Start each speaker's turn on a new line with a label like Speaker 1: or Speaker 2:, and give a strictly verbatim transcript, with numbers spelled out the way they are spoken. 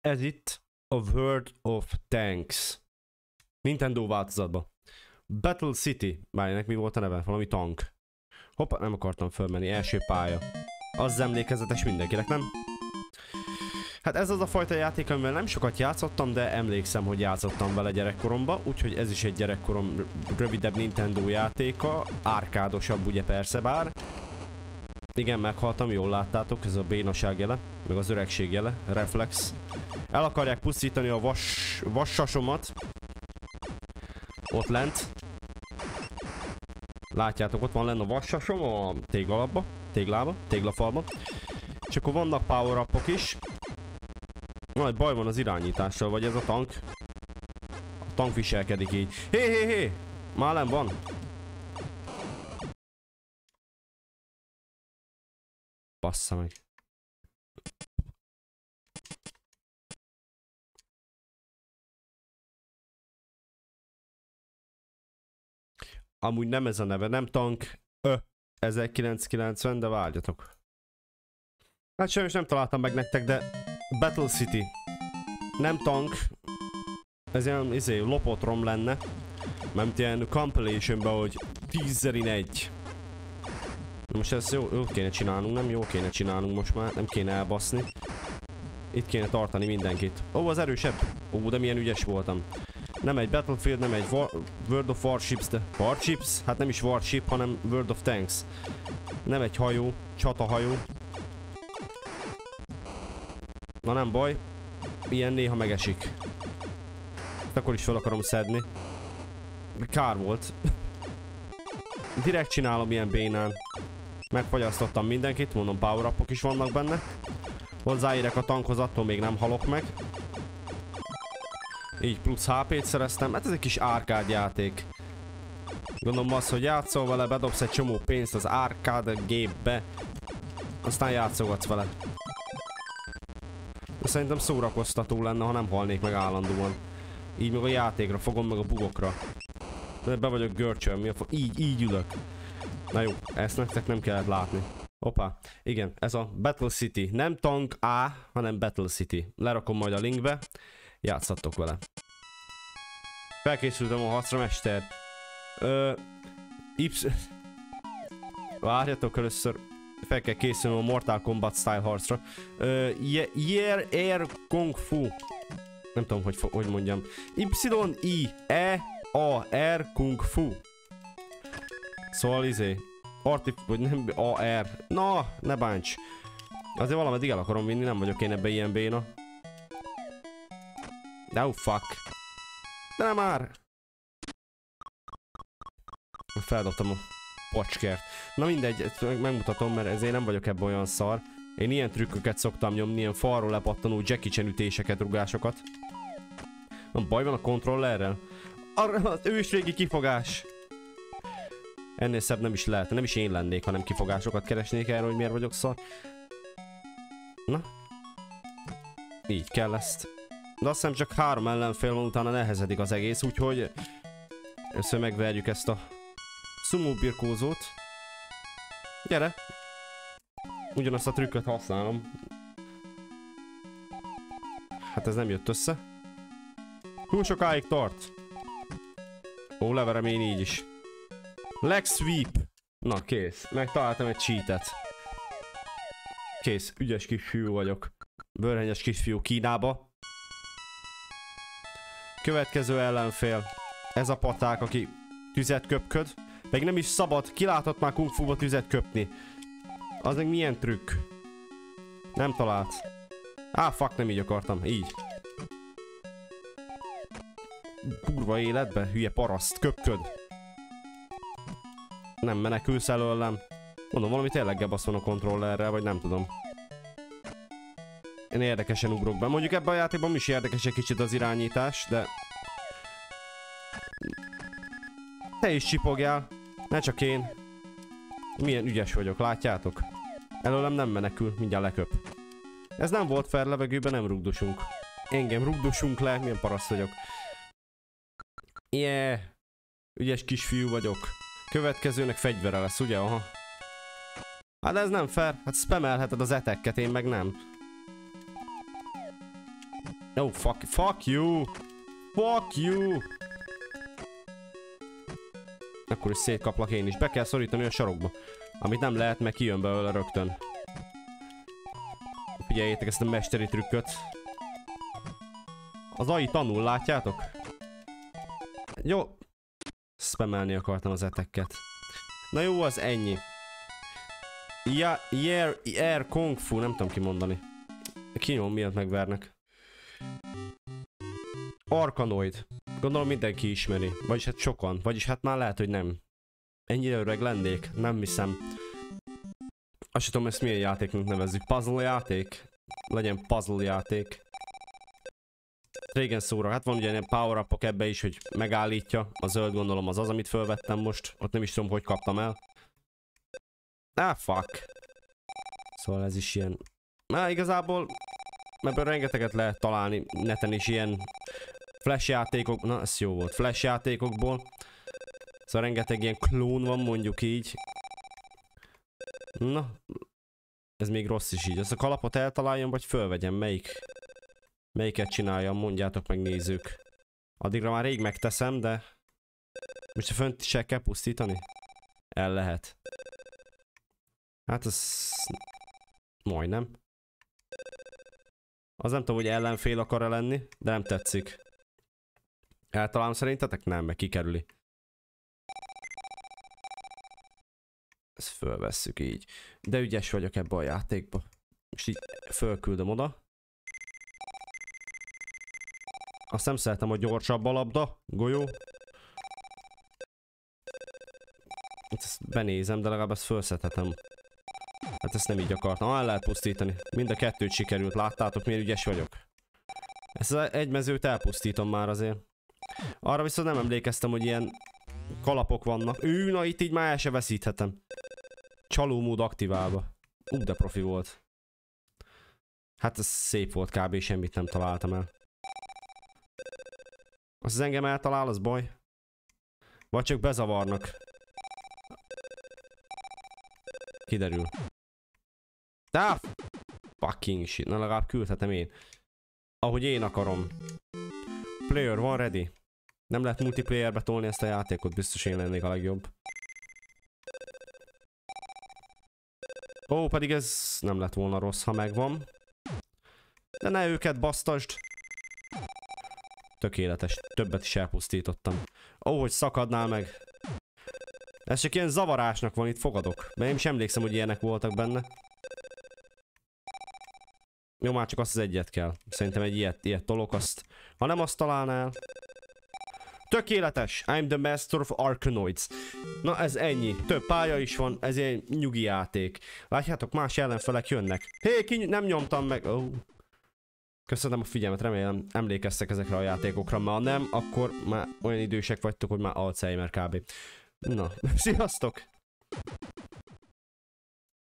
Speaker 1: Ez itt a World of Tanks. Nintendo változatban. Battle City. Bár ennek mi volt a neve? Valami tank. Hoppá, nem akartam fölmenni. Első pálya. Az emlékezetes mindenkinek, nem? Hát ez az a fajta játék, amivel nem sokat játszottam, de emlékszem, hogy játszottam vele gyerekkoromban, úgyhogy ez is egy gyerekkorom rövidebb Nintendo játéka, árkádosabb ugye persze bár. Igen, meghaltam, jól láttátok, ez a bénaság jele, meg az öregség jele, reflex. El akarják pusztítani a vas, vassasomat. Ott lent. Látjátok, ott van lenne a vassasom a téglalapba, téglába, téglafalba. És akkor vannak power-upok is. Nagy baj van az irányítással, vagy ez a tank? A tank viselkedik így. Hé, hé, hé! Már nem van. Bassza meg. Amúgy nem ez a neve, nem tank. Ö, ezerkilencszázkilencven, de várjatok. Hát sajnos nem találtam meg nektek, de Battle City. Nem tank. Ez ilyen izé, lopott rom lenne. Mert ilyen compilation-ben, hogy tízzerin egy. Most ezt jó, jó kéne csinálnunk, nem jó kéne csinálnunk most már, nem kéne elbaszni. Itt kéne tartani mindenkit. Ó, az erősebb. Ó, de milyen ügyes voltam. Nem egy Battlefield, nem egy War World of Warships, de Warships? Hát nem is Warship, hanem World of Tanks. Nem egy hajó, csatahajó. Na nem baj, ilyen néha megesik. Akkor is fel akarom szedni. Kár volt. Direkt csinálom ilyen bénán. Megfagyasztottam mindenkit, mondom power-upok is vannak benne. Hozzáérek a tankhoz, attól még nem halok meg. Így plusz há pét szereztem, hát ez egy kis árkád játék. Gondolom az, hogy játszol vele, bedobsz egy csomó pénzt az árkád gépbe. Aztán játszogatsz vele. De szerintem szórakoztató lenne, ha nem halnék meg állandóan. Így meg a játékra fogom, meg a bugokra. De be vagyok görcsön, mi a fog... Így, így ülök. Na jó, ezt nektek nem kellett látni. Hoppá, igen, ez a Battle City. Nem tank A, hanem Battle City. Lerakom majd a linkbe. Játszhattok vele. Felkészültem a harcra, mester. Ö... Y... Várjatok, először fel kell készülnöm a Mortal Kombat style harcra. Ö... Yer Air Kung Fu. Nem tudom, hogy, hogy mondjam. Y I E A R Kung Fu. Szóval izé. Artif... vagy nem A R. Na, ne bánts. Azért valameddig el akarom vinni, nem vagyok én ebbe ilyen béna. De oh fuck. De nem már. Feldobtam a pocskert. Na mindegy, megmutatom, mert ezért nem vagyok ebben olyan szar. Én ilyen trükköket szoktam nyomni, ilyen falról lepattanó Jackie Chan ütéseket, rugásokat. Van baj van a kontrollerrel? Arra az ősrégi kifogás. Ennél szebb nem is lehet, nem is én lennék, hanem kifogásokat keresnék erről, hogy miért vagyok szar. Na. Így kell ezt. De azt hiszem csak három ellenfél van, utána nehezedik az egész, úgyhogy először megverjük ezt a sumo birkózót. Gyere! Ugyanazt a trükköt használom. Hát ez nem jött össze. Túl sokáig tart. Ó, leverem én így is. Leg sweep. Na kész, megtaláltam egy cheatet. Kész, ügyes kisfiú vagyok. Bőrhenyes kisfiú Kínába. Következő ellenfél. Ez a paták, aki tüzet köpköd. Meg nem is szabad, kiláthat már kung fu-ba tüzet köpni. Az meg milyen trükk? Nem talált. Á, fuck, nem így akartam, így. Kurva életbe, hülye paraszt, köpköd. Nem menekülsz előlem. Mondom, valami tényleg gebasz van a kontrollerrel, vagy nem tudom. Én érdekesen ugrok be. Mondjuk ebben a játékban is érdekes egy kicsit az irányítás, de... Te is csipogjál. Ne csak én. Milyen ügyes vagyok, látjátok? Előlem nem menekül, mindjárt leköp. Ez nem volt fair, levegőben nem rugdosunk. Engem rugdosunk le, milyen paraszt vagyok. Yeah. Ügyes kisfiú vagyok. Következőnek fegyvere lesz, ugye? Aha. Hát ez nem fair, hát spamelheted az etekket, én meg nem. Oh, fuck, fuck you! Fuck you! Akkor is szétkaplak én is. Be kell szorítani a sarokba. Amit nem lehet, meg kijön belőle rögtön. Figyeljétek ezt a mesteri trükköt. Az á i tanul, látjátok? Jó. Spamelni akartam az etekket. Na jó, az ennyi. Ja, Air, Air Kung Fu, nem tudom kimondani. Kinyom miatt megvernek. Arkanoid. Gondolom mindenki ismeri. Vagyis hát sokan. Vagyis hát már lehet, hogy nem. Ennyire öreg lennék? Nem hiszem. Azt sem tudom, ezt milyen játéknak nevezzük. Puzzle játék? Legyen puzzle játék. Régen szóra. Hát van ugye ilyen power-upok ebbe is, hogy megállítja. A zöld gondolom az az, amit felvettem most. Ott nem is tudom, hogy kaptam el. Ah, fuck. Szóval ez is ilyen... Na, igazából... Ebből rengeteget lehet találni neten is ilyen... Flash játékok... Na, ez jó volt. Flash játékokból. Szóval rengeteg ilyen klón van, mondjuk így. Na. Ez még rossz is így. Ezt a kalapot eltaláljam, vagy fölvegyem? Melyik? Melyiket csináljam? Mondjátok meg, nézők. Addigra már rég megteszem, de... Most a fönt is el kell pusztítani? El lehet. Hát ez... Majdnem. Az nem tudom, hogy ellenfél akar-e lenni, de nem tetszik. Eltalálom szerintetek? Nem, meg kikerüli. Ezt fölvesszük így. De ügyes vagyok ebbe a játékba. Most így fölküldöm oda. Azt nem szeretem, hogy gyorsabb a labda, golyó. Ezt benézem, de legalább ezt fölszedhetem. Hát ezt nem így akartam. Ah, el lehet pusztítani. Mind a kettőt sikerült. Láttátok, milyen ügyes vagyok? Ezt az egy mezőt elpusztítom már azért. Arra viszont nem emlékeztem, hogy ilyen kalapok vannak. Ő, na itt így már el se veszíthetem. Csalómód aktiválva. Ú, de profi volt. Hát ez szép volt kb. Semmit nem találtam el. Az engem eltalál, az baj. Vagy csak bezavarnak. Kiderül. Ah, fucking shit. Na legalább küldhetem én. Ahogy én akarom. Player van ready. Nem lehet multiplayerbe tolni ezt a játékot, biztos én lennék a legjobb. Ó, pedig ez nem lett volna rossz, ha megvan. De ne őket basztasd. Tökéletes. Többet is elpusztítottam. Ó, hogy szakadnál meg. Ez csak ilyen zavarásnak van, itt fogadok. Mert én is emlékszem, hogy ilyenek voltak benne. Jó, már csak azt az egyet kell. Szerintem egy ilyet, ilyet tolok, azt... Ha nem azt találnál... Tökéletes! I'm the master of Arkanoids. Na ez ennyi. Több pálya is van, ez egy nyugi játék. Látjátok, más ellenfelek jönnek. Hé, ki nem nyomtam meg... Oh. Köszönöm a figyelmet, remélem emlékeztek ezekre a játékokra, mert ha nem, akkor már olyan idősek vagytok, hogy már Alzheimer kb. Na, sziasztok!